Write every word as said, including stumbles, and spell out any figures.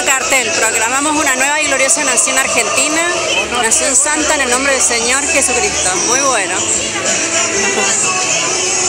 cartel, proclamamos una nueva y gloriosa nación argentina, nación santa en el nombre del Señor Jesucristo. Muy bueno.